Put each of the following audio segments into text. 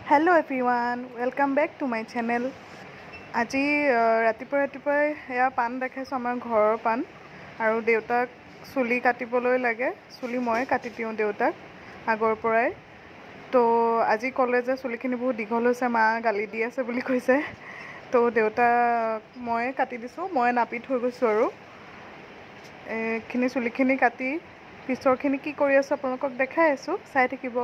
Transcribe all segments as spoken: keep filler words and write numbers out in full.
Hello everyone, welcome back to my channel. আজি ৰাতিপুৱা ৰাতিপুৱাই এয়া পান দেখাইছো আমাৰ ঘৰৰ পান আৰু দেউতাক চুলি কাটিবলৈ লাগে চুলি মই কাটি দিওঁ দেউতাক আগৰ পৰাই তো আজি কলে যে চুলিখিনি বহুত দীঘল হৈছে মা গালি দি আছে বুলি কৈছে তো দেউতা মই কাটি দিছো মই নাপি থৈ গৈছো আৰু এখিনি চুলিখিনি কাটি পিছৰখিনি কি কৰি আছে আপোনালোকক দেখাই আছো চাই থাকিব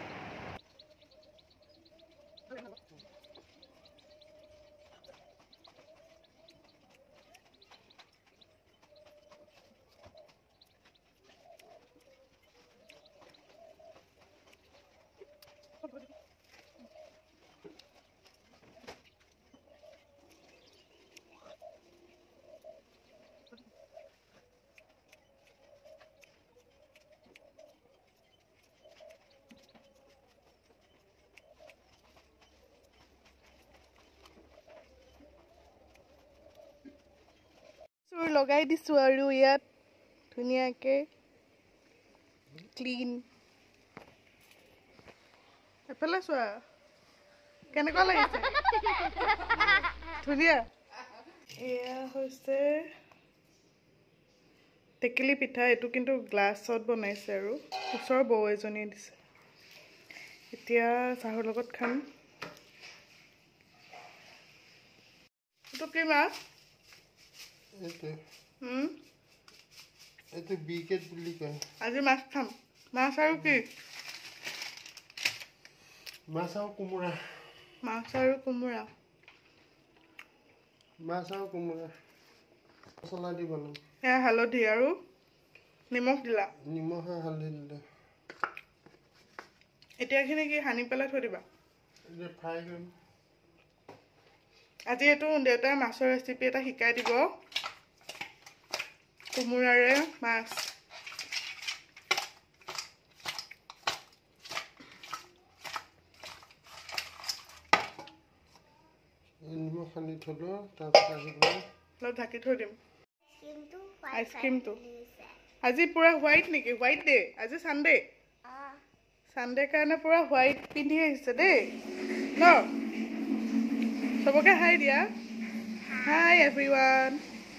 চুৰ লগাই দিছো আৰু ইয়াত ধুনিয়াকে ক্লিন এফালে চোৱা কেনেকুৱা লাগিছে ধুনিয়া এয়া হৈছে টেকেলি পিঠা এটো কিন্তু গ্লাছত বনাইছে আৰু ওচৰৰ বৌ এজনীয়ে দিছে এতিয়া চাহৰ লগত খাম তো কি মাছ এতে হুম এতে বিকেট বুলি কয় আজি মাছ খাম মাছ আৰু কি মাছ আৰু কোমোৰা মাছ আৰু কোমোৰা মাছ আৰু কোমোৰা মছলা দি বনাম এয়া হালধি আৰু নিমখ দিলা নিমখ হালধি দিলে এতিয়াখিনি কি হানি পেলাই থৈ দিবা এটা ফ্ৰাই কৰিম আজি এটো দেউতাই মাছৰ ৰেচিপি এটা শিকাই দিব কোমোৰাৰে মাছ নিমখ সানি থলো তাৰপিছত আহিব লগ ঢাকি থৈ দিম আইসক্ৰীমটো আজি পুৰা হোৱাইট নেকি হোৱাইট ডে আজি সানডে সানডে কাৰণে পুৰা হোৱাইট পিন্ধি আহিছে দেই ন সবকে হাই দিয়া হাই এভৰিৱান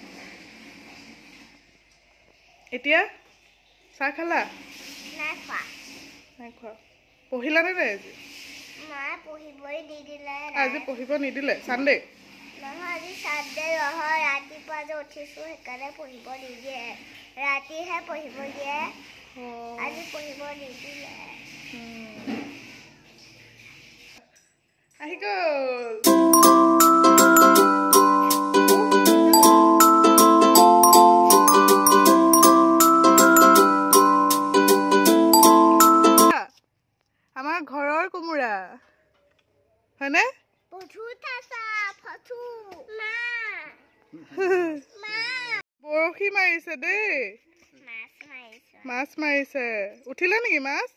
এতিয়া চাহ খালা নাই খোৱা নাই খোৱা পঢ়িলা নে নাই আজি নাই পঢ়িবই নিদিলে আজি পঢ়িব নিদিলে সানডে নহয় আজি চানডে নহয় ৰাতিপুৱা যে উঠিছো সেইকাৰণে পঢ়িব নিদিয়ে ৰাতিহে পঢ়িব দিয়ে আজি পঢ়িব নিদিলে আহি গ'ল আমাৰ ঘৰৰ কোমোৰা হয়নে পঠু তাসা ফঠু মা মা বৰশী মাৰিছে দেই মাছ মাৰিছো মাছ মাৰিছে উঠিলে নেকি মাছ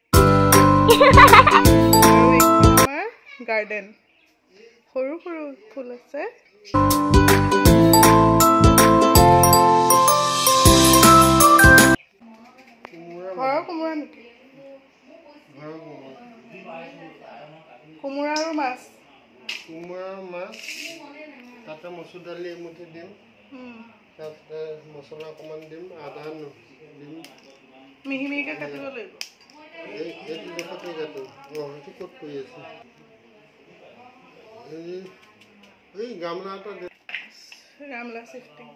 আমাৰ গাৰ্ডেন সৰু সৰু ফুল আছে ঘৰৰ কোমোৰা নেকি কোমোৰা আৰু মাছ কোমোৰা মাছ তাতে মচুৰ দালি এমুঠি দিম তাৰপিছতে মছলা অকণমান দিম আদা দিম মিহি মিহিকৈ কাটিব লাগিব এই এইটো জোখতে কাটো অঁ সেইটো ক'ত কৰি আছে এই এই গামলা এটা গামলা চিফটিং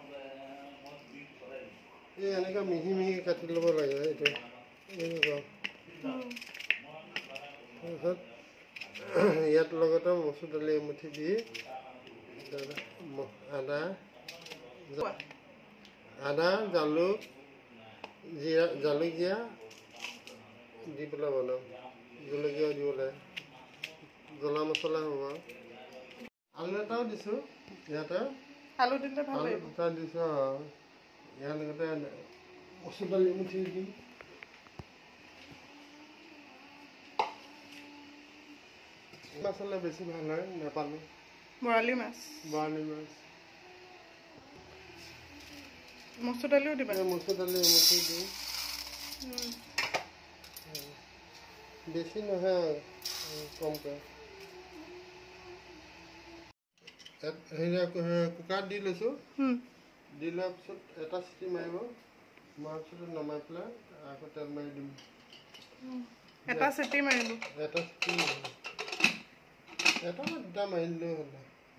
এই এনেকুৱা মিহি মিহি কাটি ল'ব লাগে এইটো এনেকুৱা তাৰপিছত ইয়াত লগতে মচুৰ দালি এমুঠি দি আদা আদা জালুক জিৰা জালুকীয়া দি পেলাই বনাম জলকীয়াও দিব লাগে জ্বলা মছলা হ'ব আলু এটাও দিছোঁ ইয়াতে আলু দিলে ভাল আলু লাগিব দুটা দিছোঁ ইয়াৰ লগতে মচুৰ দালি এমুঠি দিম মাছ হ'লে বেছি ভাল হয় নেপালী বৰালি মাছ বৰালি মাছ মচুৰ দালিও দিবা মচুৰ দালি এমুঠি দিওঁ বেছি নহয় কমকৈ কুকাৰত দি লৈছোঁ দি লোৱাৰ পিছত এটা চিটি মাৰিব মৰাৰ পিছত নমাই পেলাই আকৌ তেল মাৰি দিম এটা চিটি মাৰিব এটা চিটি মাৰিব এটা বা দুটা মাৰি দিলেও হ'ল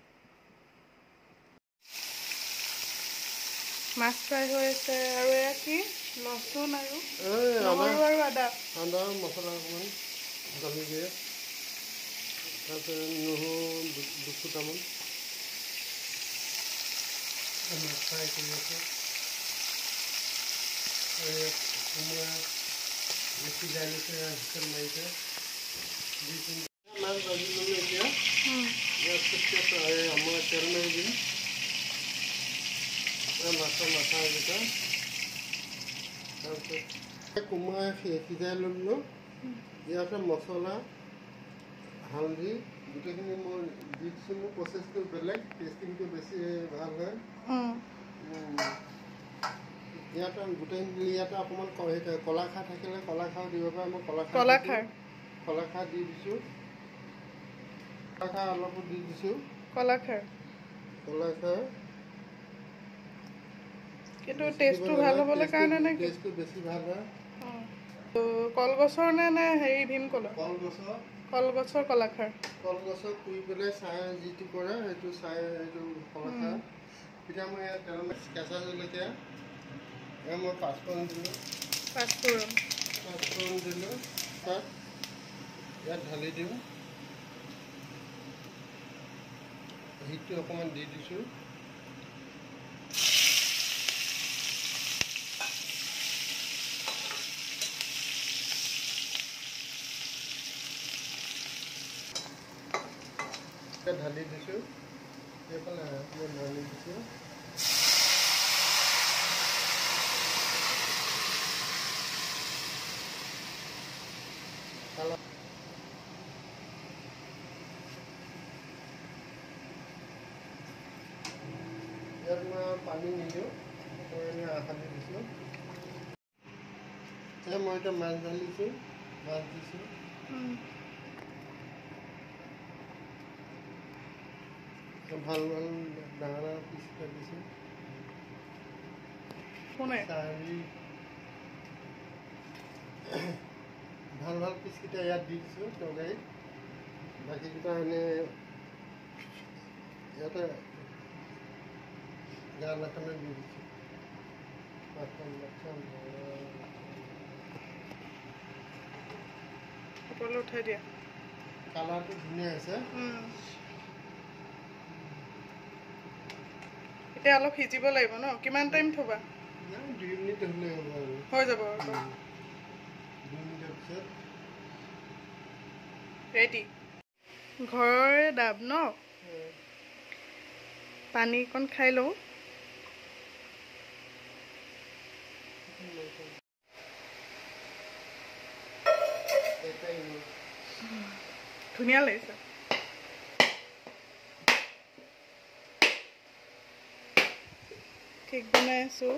মাছ ফ্ৰাই হৈ আছে আৰু এয়া কি লচুন আৰু নহৰু আৰু আদা আদা মছলা অকণমান ঢালি দিয়ে তাৰপিছত নহৰু দুফুটামান ফ্ৰাই কৰি আছে কোমোৰা সিজাই লৈছে হুইচেল মাৰিছে দুই তিনিটা মাছ ভাজি ল'লোঁ এতিয়া ইয়াৰ পিছত মই তেল মাৰি দিম মাছৰ মাথাকেইটা তাৰপিছত কোমোৰা সিজাই ল'লোঁ ইয়াতে মছলা হালধি গোটেইখিনি মই দি দিছোঁ মোৰ প্ৰচেছটো বেলেগ টেষ্টিংটো বেছি ভাল হয় ইয়াতে গোটেইখিনি ইয়াতে অকণমান কলাখাৰ থাকিলে কলাখাৰ দিব পাৰে মই কলাখাৰ কলাখাৰ দি দিছোঁ কলাখাৰ অলপো দি দিছোঁ কলাখাৰ কলাখাৰ কিন্তু টেষ্টটো ভাল হ'বলৈ কাৰণে নে টেষ্টটো বেছি ভাল হয় কলগছৰ নে নে হেৰি ভীমকলৰ কলগছৰ কলগছৰ কলাখাৰ কলগছৰ পুৰি পেলাই চাই যিটো কৰে সেইটো চাই সেইটো কলাখাৰ এতিয়া মই ইয়াত তেল কেঁচা জলকীয়া এয়া মই পাঁচফোৰণ দিলোঁ পাঁচফোৰণ পাঁচফোৰণ দিলোঁ তাত ইয়াত ঢালি দিওঁ হিটটো অকণমান দি দিছোঁ ঢালি দিছোঁ এইফালে মই ঢালি দিছোঁ ইয়াত মই পানী নিদিওঁ মই এনেই আখালি দিছোঁ এই মই এতিয়া মাছ ঢালিছোঁ মাছ দিছোঁ ভাল ভাল ডাঙৰ ডাঙৰ পিচ কাটিছোঁ চাৰি ভাল ভাল পিচকেইটা ইয়াত দি দিছোঁ তৰকাৰীত বাকীকেইটা এনেই ইয়াতে গাল এখনে দি দিছোঁ সকলো উঠাই দিয়া কালাৰটো ধুনীয়া হৈছে এতিয়া অলপ সিজিব লাগিব ন কিমান টাইম থবা দুই মিনিট হ'লে হ'ব আৰু হৈ যাব দুই মিনিটৰ পিছত ৰেডি ঘৰৰে ডাব ন পানী অকণ খাই লওঁ ধুনীয়া লাগিছে কেক বনাই আছোঁ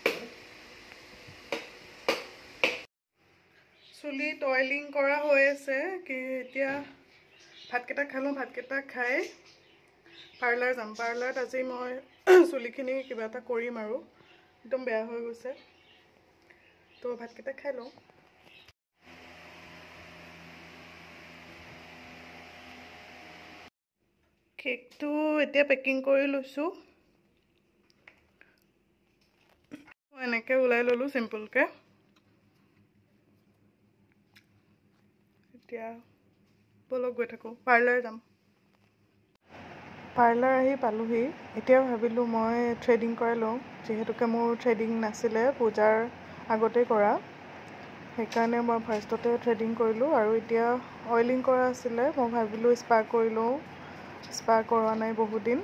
চুলিত অইলিং কৰা হৈ আছে কি এতিয়া ভাতকেইটা খালোঁ ভাতকেইটা খাই পাৰ্লাৰ যাম পাৰ্লাৰত আজি মই চুলিখিনি কিবা এটা কৰিম আৰু একদম বেয়া হৈ গৈছে তো ভাতকেইটা খাই লওঁ কেকটো এতিয়া পেকিং কৰি লৈছোঁ এনেকৈ ওলাই ল'লোঁ চিম্পলকৈ এতিয়া বলক গৈ থাকোঁ পাৰ্লাৰ যাম পাৰ্লাৰ আহি পালোহি এতিয়া ভাবিলোঁ মই থ্ৰেডিং কৰাই লওঁ যিহেতুকে মোৰ থ্ৰেডিং নাছিলে পূজাৰ আগতেই কৰা সেইকাৰণে মই ফাৰ্ষ্টতে থ্ৰেডিং কৰিলোঁ আৰু এতিয়া অইলিং কৰা আছিলে মই ভাবিলোঁ স্পা কৰি লওঁ স্পা কৰোৱা নাই বহুত দিন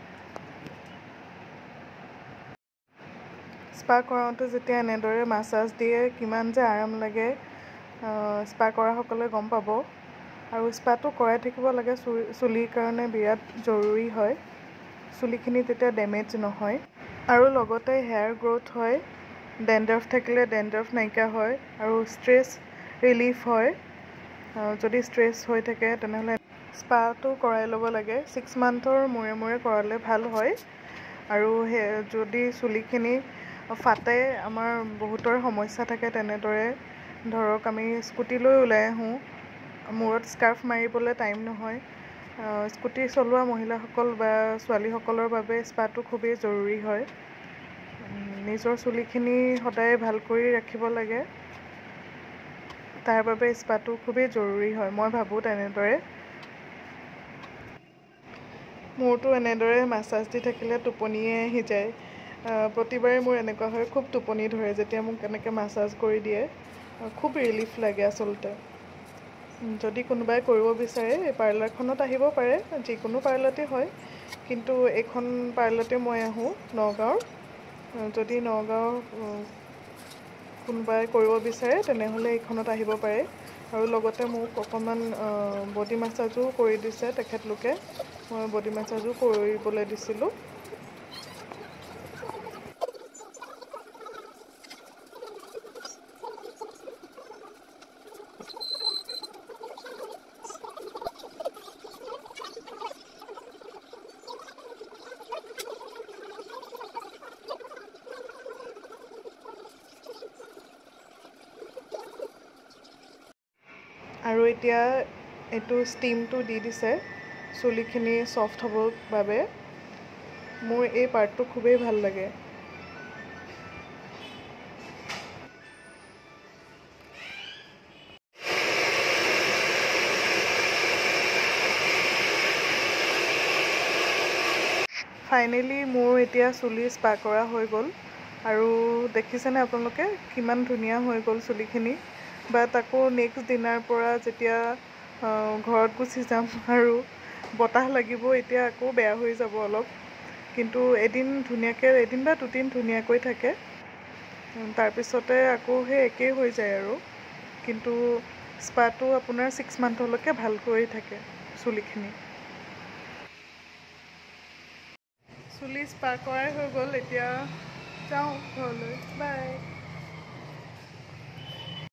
স্পা কৰাওঁতে যেতিয়া এনেদৰে মাছাজ দিয়ে কিমান যে আৰাম লাগে স্পা কৰাসকলে গম পাব আৰু স্পাটো কৰাই থাকিব লাগে চুলিৰ কাৰণে বিৰাট জৰুৰী হয় চুলিখিনি তেতিয়া ডেমেজ নহয় আৰু লগতে হেয়াৰ গ্ৰ'থ হয় ডেণ্ড্ৰাফ থাকিলে ডেণ্ড্ৰাফ নাইকিয়া হয় আৰু ষ্ট্ৰেছ ৰিলিফ হয় যদি ষ্ট্ৰেছ হৈ থাকে তেনেহ'লে স্পাটো কৰাই ল'ব লাগে। ছিক্স মান্থৰ মূৰে মূৰে কৰালে ভাল হয়। আৰু সেই যদি চুলিখিনি ফাটে, আমাৰ বহুতৰ সমস্যা থাকে তেনেদৰে। ধৰক আমি স্কুটিলৈ ওলাই আহোঁ, মূৰত স্কাৰ্ফ মাৰিবলৈ টাইম নহয়। স্কুটি চলোৱা মহিলাসকল বা ছোৱালীসকলৰ বাবে স্পাটো খুবেই জৰুৰী হয়। নিজৰ চুলিখিনি সদায় ভাল কৰি ৰাখিব লাগে, তাৰ বাবে স্পাটো খুবেই জৰুৰী হয়, মই ভাবোঁ তেনেদৰে। মূৰটো এনেদৰে মাছাজ দি থাকিলে টোপনিয়ে আহি যায়। প্ৰতিবাৰে মোৰ এনেকুৱা হয়, খুব টোপনি ধৰে যেতিয়া মোক এনেকৈ মাছাজ কৰি দিয়ে। খুব ৰিলিফ লাগে আচলতে। যদি কোনোবাই কৰিব বিচাৰে এই পাৰ্লাৰখনত আহিব পাৰে, যিকোনো পাৰ্লাৰতে হয়, কিন্তু এইখন পাৰ্লাৰতে মই আহোঁ নগাঁৱৰ। যদি নগাঁৱৰ কোনোবাই কৰিব বিচাৰে তেনেহ'লে এইখনত আহিব পাৰে। আৰু লগতে মোক অকণমান বডি মাছাজো কৰি দিছে তেখেতলোকে। মই বডি মাছাজো কৰিবলৈ দিছিলোঁ। আৰু এতিয়া এইটো ষ্টিমটো দি দিছে চুলিখিনি ছফ্ট হ'বৰ বাবে। মোৰ এই পাৰ্টটো খুবেই ভাল লাগে। ফাইনেলি মোৰ এতিয়া চুলি স্পা কৰা হৈ গ'ল। আৰু দেখিছেনে আপোনালোকে কিমান ধুনীয়া হৈ গ'ল চুলিখিনি। বাট আকৌ নেক্সট দিনাৰ পৰা যেতিয়া ঘৰত গুচি যাম আৰু বতাহ লাগিব, এতিয়া আকৌ বেয়া হৈ যাব অলপ। কিন্তু এদিন ধুনীয়াকৈ এদিন বা দুদিন ধুনীয়াকৈ থাকে, তাৰপিছতে আকৌ সেই একেই হৈ যায় আৰু। কিন্তু স্পাটো আপোনাৰ ছিক্স মান্থলৈকে ভালকৈ থাকে চুলিখিনি। চুলি স্পা কৰাই হৈ গ'ল, এতিয়া যাওঁ ঘৰলৈ। বাই।